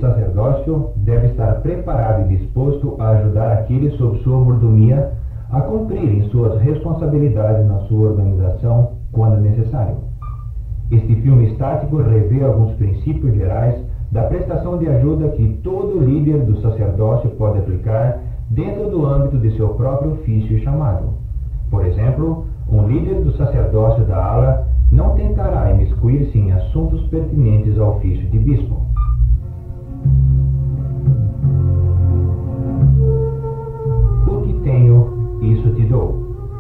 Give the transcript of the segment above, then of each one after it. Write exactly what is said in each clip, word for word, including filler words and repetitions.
sacerdócio deve estar preparado e disposto a ajudar aqueles sob sua mordomia a cumprirem suas responsabilidades na sua organização quando necessário. Este filme estático revê alguns princípios gerais da prestação de ajuda que todo líder do sacerdócio pode aplicar dentro do âmbito de seu próprio ofício e chamado. Por exemplo, um líder do sacerdócio da ala não tentará imiscuir-se em assuntos pertinentes ao ofício de bispo. O que tenho, isso te dou.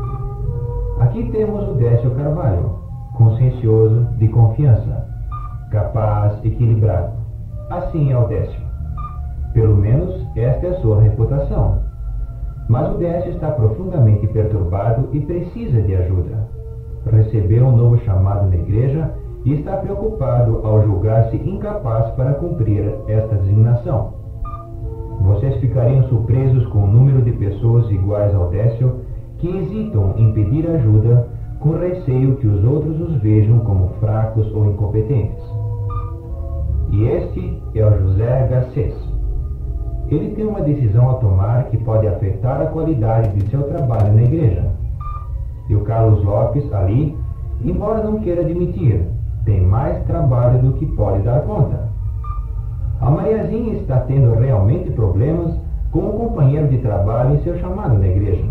Aqui temos o Décio Carvalho, consciencioso, de confiança, capaz, equilibrado. Assim é o Décio. Pelo menos esta é a sua reputação. Mas o Décio está profundamente perturbado e precisa de ajuda. Recebeu um novo chamado na igreja e está preocupado ao julgar-se incapaz para cumprir esta designação. Vocês ficariam surpresos com o número de pessoas iguais ao Décio que hesitam em pedir ajuda com receio que os outros os vejam como fracos ou incompetentes. E este é o José Garcês. Ele tem uma decisão a tomar que pode afetar a qualidade de seu trabalho na igreja. E o Carlos Lopes, ali, embora não queira admitir, tem mais trabalho do que pode dar conta. A Mariazinha está tendo realmente problemas com o companheiro de trabalho em seu chamado na igreja.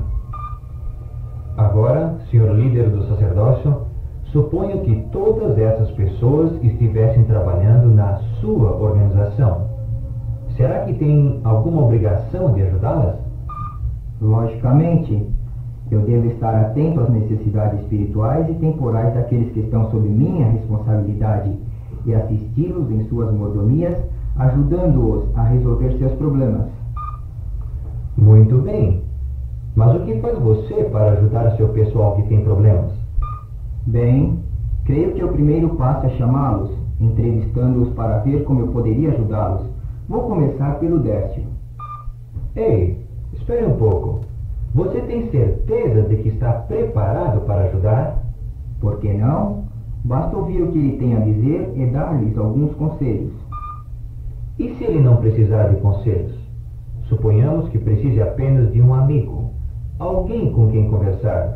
Agora, senhor líder do sacerdócio, suponho que todas essas pessoas estivessem trabalhando na sua organização. Será que tem alguma obrigação de ajudá-las? Logicamente, eu devo estar atento às necessidades espirituais e temporais daqueles que estão sob minha responsabilidade e assisti-los em suas mordomias, ajudando-os a resolver seus problemas. Muito bem. Mas o que faz você para ajudar seu pessoal que tem problemas? Bem, creio que o primeiro passo é chamá-los, entrevistando-os para ver como eu poderia ajudá-los. Vou começar pelo Décio. Ei, espere um pouco. Você tem certeza de que está preparado para ajudar? Por que não? Basta ouvir o que ele tem a dizer e dar-lhes alguns conselhos. E se ele não precisar de conselhos? Suponhamos que precise apenas de um amigo, alguém com quem conversar.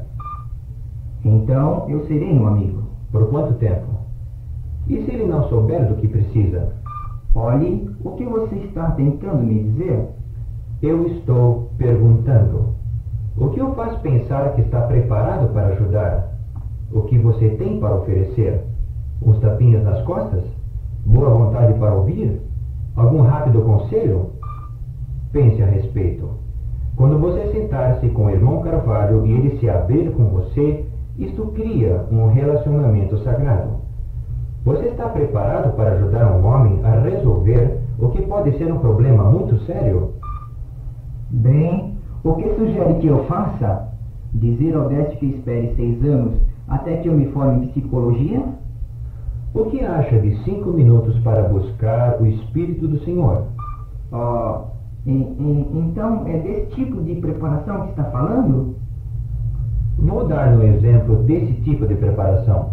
Então, eu serei um amigo. Por quanto tempo? E se ele não souber do que precisa? Olhe, o que você está tentando me dizer? Eu estou perguntando. O que o faz pensar que está preparado para ajudar? O que você tem para oferecer? Uns tapinhas nas costas? Boa vontade para ouvir? Algum rápido conselho? Pense a respeito. Quando você sentar-se com o irmão Carvalho e ele se abrir com você, isto cria um relacionamento sagrado. Você está preparado para ajudar um homem a resolver o que pode ser um problema muito sério? Bem, o que sugere que eu faça? Dizer ao Décio que espere seis anos até que eu me forme em psicologia? O que acha de cinco minutos para buscar o Espírito do Senhor? Oh, e, e, então é desse tipo de preparação que está falando? Vou dar um exemplo desse tipo de preparação.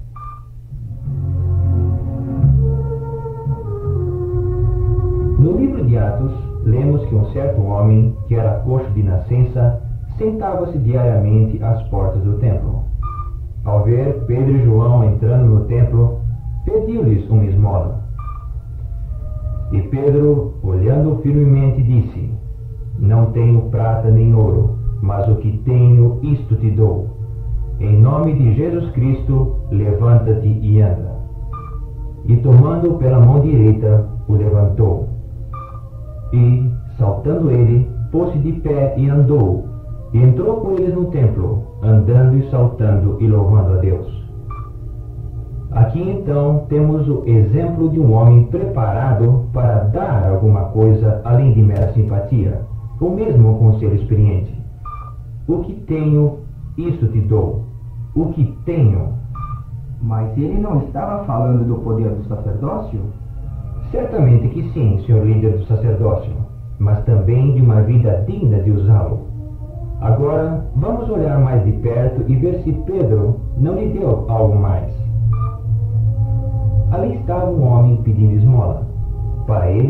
No livro de Atos, lemos que um certo homem, que era coxo de nascença, sentava-se diariamente às portas do templo. Ao ver Pedro e João entrando no templo, pediu-lhes uma esmola. E Pedro, olhando firmemente, disse: Não tenho prata nem ouro, mas o que tenho, isto te dou. Em nome de Jesus Cristo, levanta-te e anda. E tomando-o pela mão direita, o levantou. E, saltando ele, pôs-se de pé e andou, e entrou com eles no templo, andando e saltando e louvando a Deus. Aqui então temos o exemplo de um homem preparado para dar alguma coisa além de mera simpatia, ou mesmo um conselho experiente. O que tenho, isso te dou. O que tenho. Mas ele não estava falando do poder do sacerdócio? Certamente que sim, senhor líder do sacerdócio, mas também de uma vida digna de usá-lo. Agora, vamos olhar mais de perto e ver se Pedro não lhe deu algo mais. Ali estava um homem pedindo esmola. Para ele,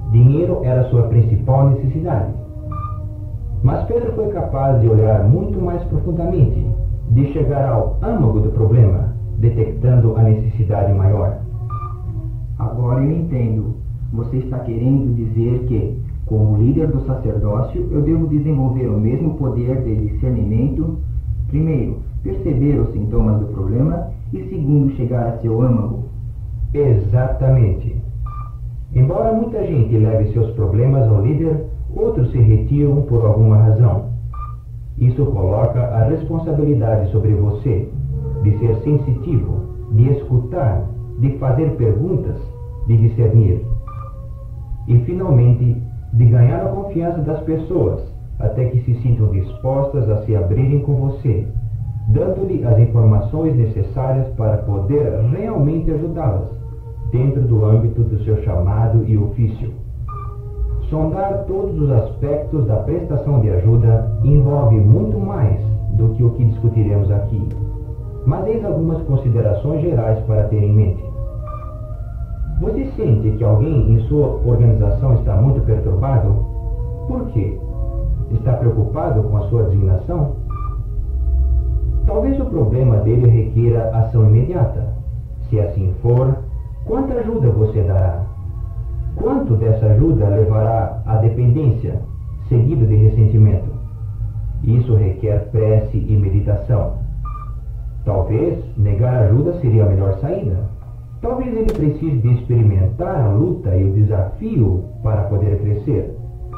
dinheiro era sua principal necessidade. Mas Pedro foi capaz de olhar muito mais profundamente, de chegar ao âmago do problema, detectando a necessidade maior. Agora eu entendo. Você está querendo dizer que, como líder do sacerdócio, eu devo desenvolver o mesmo poder de discernimento, primeiro, perceber os sintomas do problema e, segundo, chegar a seu âmago. Exatamente. Embora muita gente leve seus problemas ao líder, outros se retiram por alguma razão. Isso coloca a responsabilidade sobre você, de ser sensitivo, de escutar, de fazer perguntas, de discernir. E, finalmente, de ganhar a confiança das pessoas, até que se sintam dispostas a se abrirem com você, dando-lhe as informações necessárias para poder realmente ajudá-las, dentro do âmbito do seu chamado e ofício. Sondar todos os aspectos da prestação de ajuda envolve muito mais do que o que discutiremos aqui, mas eis algumas considerações gerais para ter em mente. Você sente que alguém em sua organização está muito perturbado? Por quê? Está preocupado com a sua designação? Talvez o problema dele requeira ação imediata. Se assim for, quanta ajuda você dará? Quanto dessa ajuda levará à dependência, seguido de ressentimento? Isso requer prece e meditação. Talvez negar ajuda seria a melhor saída. Talvez ele precise de experimentar a luta e o desafio para poder crescer.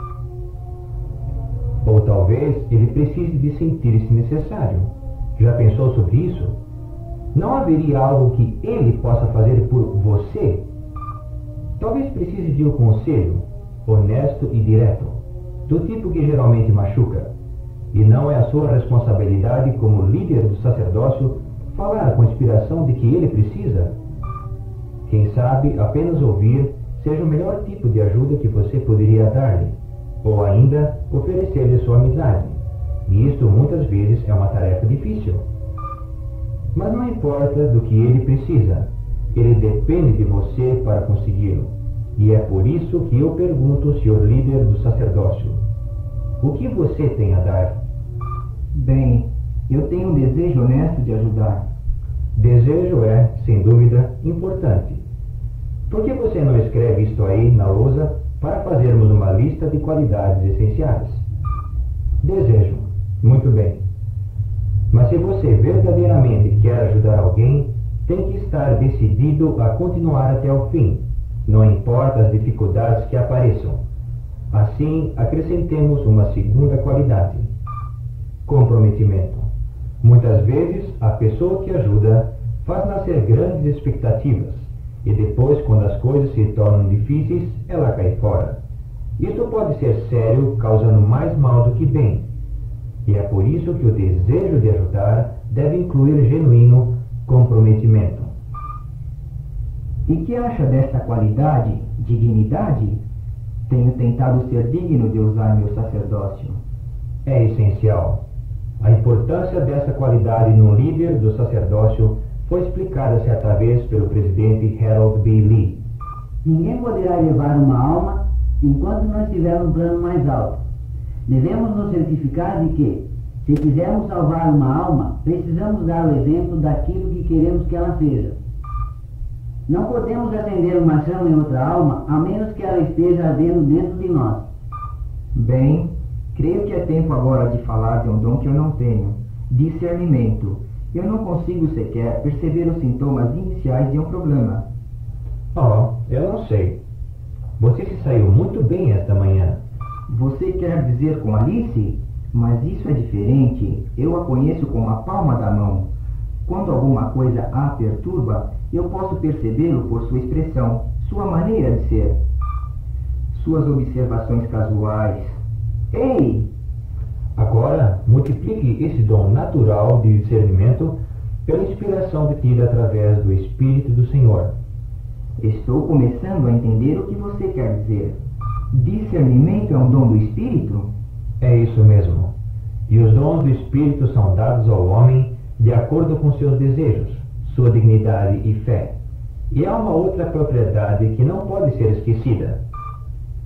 Ou talvez ele precise de sentir-se necessário. Já pensou sobre isso? Não haveria algo que ele possa fazer por você? Talvez precise de um conselho, honesto e direto, do tipo que geralmente machuca. E não é a sua responsabilidade como líder do sacerdócio falar com a inspiração de que ele precisa. Quem sabe apenas ouvir seja o melhor tipo de ajuda que você poderia dar-lhe, ou ainda oferecer-lhe sua amizade. E isto muitas vezes é uma tarefa difícil. Mas não importa do que ele precisa, ele depende de você para consegui-lo. E é por isso que eu pergunto, senhor líder do sacerdócio, o que você tem a dar? Bem, eu tenho um desejo honesto de ajudar. Desejo é, sem dúvida, importante. Por que você não escreve isto aí na lousa para fazermos uma lista de qualidades essenciais? Desejo. Muito bem. Mas se você verdadeiramente quer ajudar alguém, tem que estar decidido a continuar até o fim, não importa as dificuldades que apareçam. Assim, acrescentemos uma segunda qualidade: comprometimento. Muitas vezes, a pessoa que ajuda faz nascer grandes expectativas, e depois, quando as coisas se tornam difíceis, ela cai fora. Isso pode ser sério, causando mais mal do que bem. E é por isso que o desejo de ajudar deve incluir genuíno comprometimento. E que acha desta qualidade, dignidade? Tenho tentado ser digno de usar meu sacerdócio. É essencial. A importância dessa qualidade no líder do sacerdócio foi explicada certa vez pelo presidente Harold B. Lee. Ninguém poderá elevar uma alma enquanto não estiver no plano mais alto. Devemos nos certificar de que, se quisermos salvar uma alma, precisamos dar o exemplo daquilo que queremos que ela seja. Não podemos acender uma chama em outra alma, a menos que ela esteja ardendo dentro de nós. Bem, creio que é tempo agora de falar de um dom que eu não tenho: discernimento. Eu não consigo sequer perceber os sintomas iniciais de um problema. Oh, eu não sei. Você se saiu muito bem esta manhã. Você quer dizer com Alice? Mas isso é diferente. Eu a conheço com a palma da mão. Quando alguma coisa a perturba, eu posso percebê-lo por sua expressão, sua maneira de ser, suas observações casuais. Ei! Agora, multiplique esse dom natural de discernimento pela inspiração obtida através do Espírito do Senhor. Estou começando a entender o que você quer dizer. Discernimento é um dom do Espírito? É isso mesmo. E os dons do Espírito são dados ao homem de acordo com seus desejos, sua dignidade e fé. E há uma outra propriedade que não pode ser esquecida: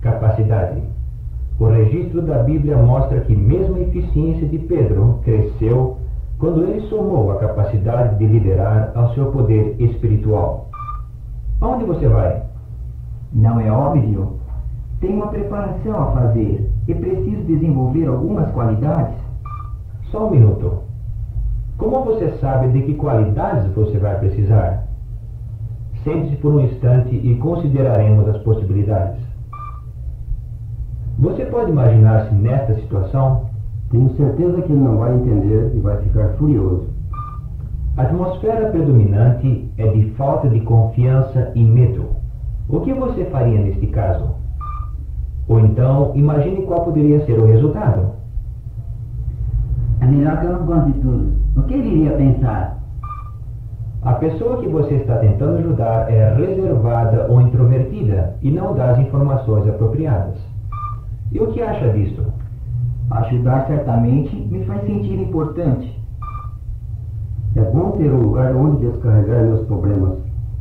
capacidade. O registro da Bíblia mostra que mesmo a eficiência de Pedro cresceu quando ele somou a capacidade de liderar ao seu poder espiritual. Aonde você vai? Não é óbvio? Tenho uma preparação a fazer e preciso desenvolver algumas qualidades. Só um minuto. Como você sabe de que qualidades você vai precisar? Sente-se por um instante e consideraremos as possibilidades. Você pode imaginar-se nesta situação? Tenho certeza que ele não vai entender e vai ficar furioso. A atmosfera predominante é de falta de confiança e medo. O que você faria neste caso? Ou então, imagine qual poderia ser o resultado. É melhor que eu não conte tudo. O que ele iria pensar? A pessoa que você está tentando ajudar é reservada ou introvertida e não dá as informações apropriadas. E o que acha disto? Ajudar certamente me faz sentir importante. É bom ter um lugar onde descarregar meus problemas.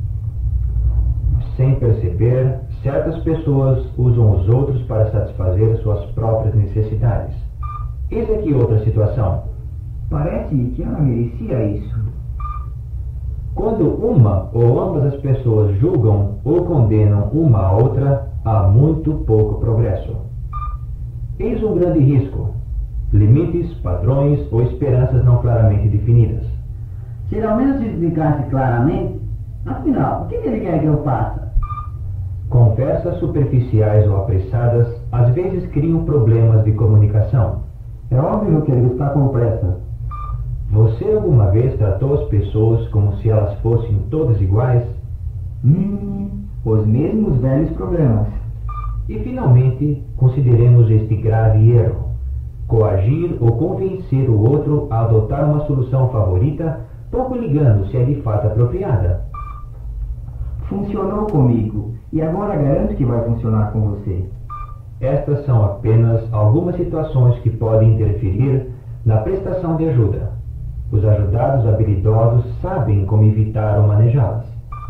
Sem perceber, certas pessoas usam os outros para satisfazer suas próprias necessidades. Eis aqui outra situação. Parece-me que ela merecia isso. Quando uma ou ambas as pessoas julgam ou condenam uma a outra, há muito pouco progresso. Eis um grande risco: limites, padrões ou esperanças não claramente definidas. Se ele ao menos se explicasse claramente, afinal, o que ele quer que eu faça? Conversas superficiais ou apressadas às vezes criam problemas de comunicação. É óbvio que ele está com pressa. Você alguma vez tratou as pessoas como se elas fossem todas iguais? Hum, os mesmos velhos problemas. E finalmente, consideremos este grave erro: coagir ou convencer o outro a adotar uma solução favorita, pouco ligando se é de fato apropriada. Funcionou comigo e agora garanto que vai funcionar com você. Estas são apenas algumas situações que podem interferir na prestação de ajuda. Os ajudados habilidosos sabem como evitar ou manejá-las.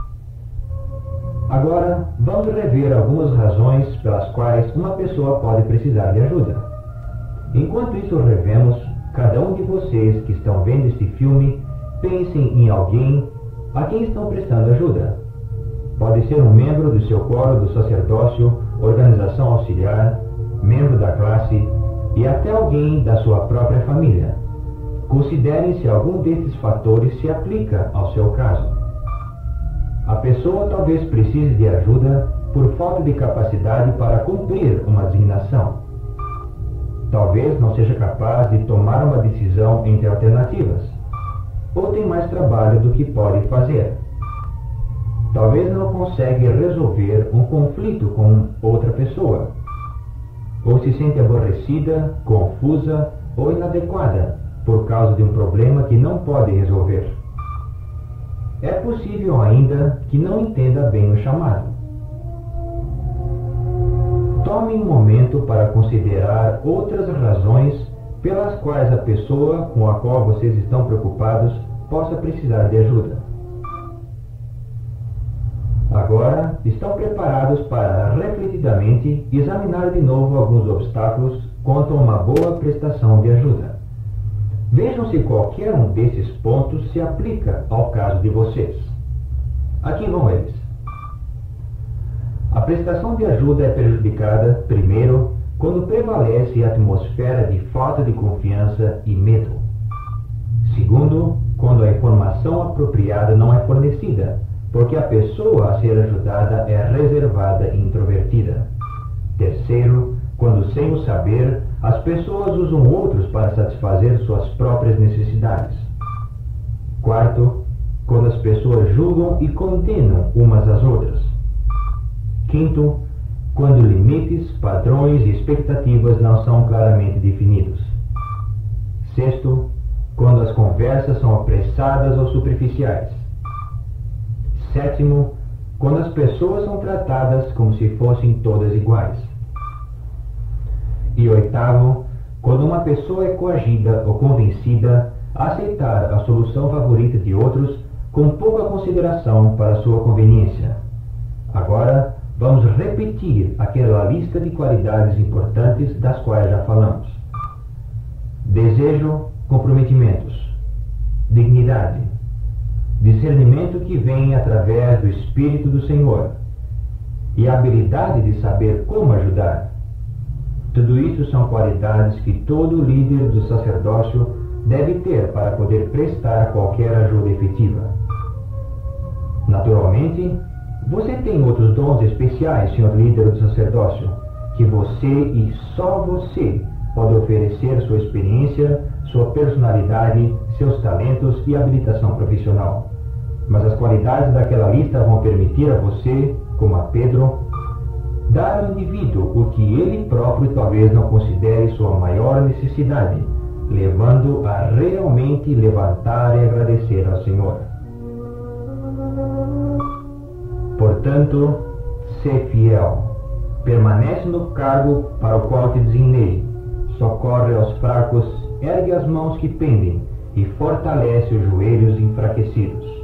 Agora, vamos rever algumas razões pelas quais uma pessoa pode precisar de ajuda. Enquanto isso revemos, cada um de vocês que estão vendo este filme, pensem em alguém a quem estão prestando ajuda. Pode ser um membro do seu coro do sacerdócio, organização auxiliar, membro da classe e até alguém da sua própria família. Considere se algum destes fatores se aplica ao seu caso. A pessoa talvez precise de ajuda por falta de capacidade para cumprir uma designação. Talvez não seja capaz de tomar uma decisão entre alternativas, ou tem mais trabalho do que pode fazer. Talvez não consegue resolver um conflito com outra pessoa, ou se sente aborrecida, confusa ou inadequada por causa de um problema que não pode resolver. É possível ainda que não entenda bem o chamado. Tome um momento para considerar outras razões pelas quais a pessoa com a qual vocês estão preocupados possa precisar de ajuda. Agora, estão preparados para refletidamente examinar de novo alguns obstáculos contra uma boa prestação de ajuda. Vejam se qualquer um desses pontos se aplica ao caso de vocês. Aqui vão eles. A prestação de ajuda é prejudicada, primeiro, quando prevalece a atmosfera de falta de confiança e medo. Segundo, quando a informação apropriada não é fornecida, porque a pessoa a ser ajudada é reservada e introvertida. Terceiro, quando sem o saber, as pessoas usam outros para satisfazer suas próprias necessidades. Quarto, quando as pessoas julgam e condenam umas às outras. Quinto, quando limites, padrões e expectativas não são claramente definidos. Sexto, quando as conversas são apressadas ou superficiais. Sétimo, quando as pessoas são tratadas como se fossem todas iguais. E oitavo, quando uma pessoa é coagida ou convencida a aceitar a solução favorita de outros com pouca consideração para sua conveniência. Agora, vamos repetir aquela lista de qualidades importantes das quais já falamos: desejo, comprometimentos, dignidade, discernimento que vem através do Espírito do Senhor e a habilidade de saber como ajudar. Tudo isso são qualidades que todo líder do sacerdócio deve ter para poder prestar qualquer ajuda efetiva. Naturalmente, você tem outros dons especiais, senhor líder do sacerdócio, que você e só você pode oferecer sua experiência, sua personalidade, seus talentos e habilitação profissional. Mas as qualidades daquela lista vão permitir a você, como a Pedro, dar ao indivíduo o que ele próprio talvez não considere sua maior necessidade, levando a realmente levantar e agradecer ao Senhor. Portanto, sê fiel, permanece no cargo para o qual te designei, socorre aos fracos, ergue as mãos que pendem e fortalece os joelhos enfraquecidos.